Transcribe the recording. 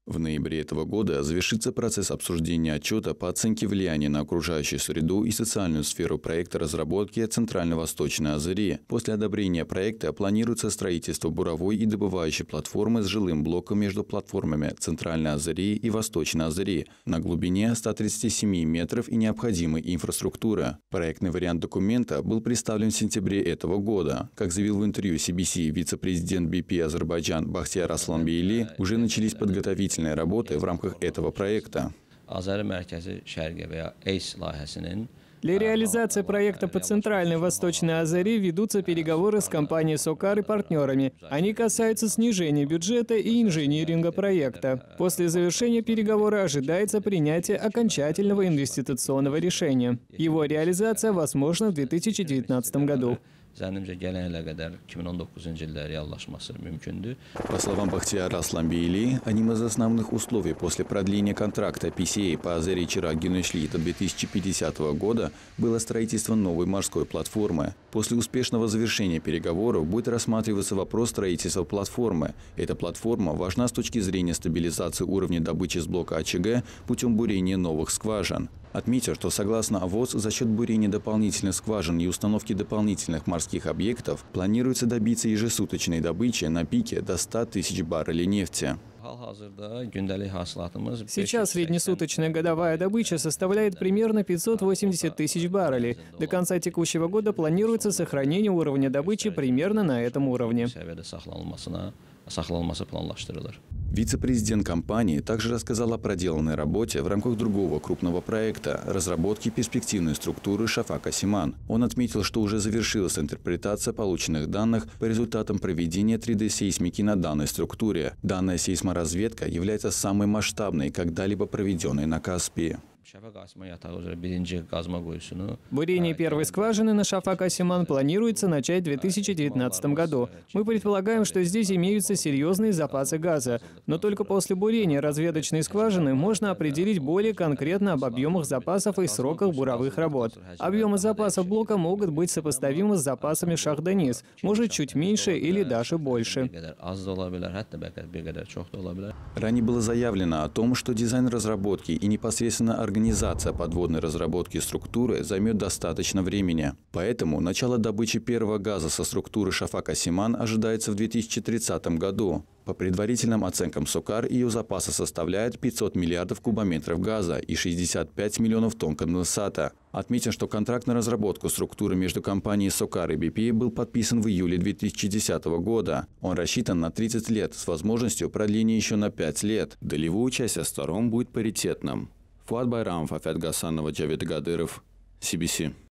В ноябре этого года завершится процесс обсуждения отчета по оценке влияния на окружающую среду и социальную сферу проекта разработки Центрально-Восточной Азери. После одобрения проекта планируется строительство буровой и добывающей платформы с жилым блоком между платформами Центральной Азери и Восточной Азери на глубине 137 метров и необходимой инфраструктуры. Проектный вариант документа был представлен в сентябре этого года. Как заявил в интервью CBC вице-президент BP Азербайджан Бахтияр Асланбейли, уже начались подготовительные работы в рамках этого проекта. Для реализации проекта по Центральной и Восточной Азери ведутся переговоры с компанией «Сокар» и партнерами. Они касаются снижения бюджета и инжиниринга проекта. После завершения переговоров ожидается принятие окончательного инвестиционного решения. Его реализация возможна в 2019 году. По словам Бахтияра Асланбейли, одним из основных условий после продления контракта PCA по Азери-Чирак-Гюнешлии до 2050 года было строительство новой морской платформы. После успешного завершения переговоров будет рассматриваться вопрос строительства платформы. Эта платформа важна с точки зрения стабилизации уровня добычи с блока АЧГ путем бурения новых скважин. Отметил, что согласно ВОЗ, за счет бурения дополнительных скважин и установки дополнительных морских объектов планируется добиться ежесуточной добычи на пике до 100 тысяч баррелей нефти. Сейчас среднесуточная годовая добыча составляет примерно 580 тысяч баррелей. До конца текущего года планируется сохранение уровня добычи примерно на этом уровне. Вице-президент компании также рассказал о проделанной работе в рамках другого крупного проекта – разработки перспективной структуры Шафак-Асиман. Он отметил, что уже завершилась интерпретация полученных данных по результатам проведения 3D-сейсмики на данной структуре. Данная сейсморазведка является самой масштабной, когда-либо проведенной на Каспии. Бурение первой скважины на Шафак-Асиман планируется начать в 2019 году. Мы предполагаем, что здесь имеются серьезные запасы газа. Но только после бурения разведочной скважины можно определить более конкретно об объемах запасов и сроках буровых работ. Объемы запасов блока могут быть сопоставимы с запасами Шах-Денис, может чуть меньше или даже больше. Ранее было заявлено о том, что дизайн разработки и непосредственно организация подводной разработки структуры займет достаточно времени. Поэтому начало добычи первого газа со структуры Шафак-Асиман ожидается в 2030 году. По предварительным оценкам Сокар, ее запасы составляют 500 миллиардов кубометров газа и 65 миллионов тонн конденсата. Отметим, что контракт на разработку структуры между компанией Сокар и BP был подписан в июле 2010 года. Он рассчитан на 30 лет с возможностью продления еще на 5 лет. Долевое участие сторон будет паритетным. Фуад Байрамов, Афет Гасанова, Джавид Гадыров, CBC.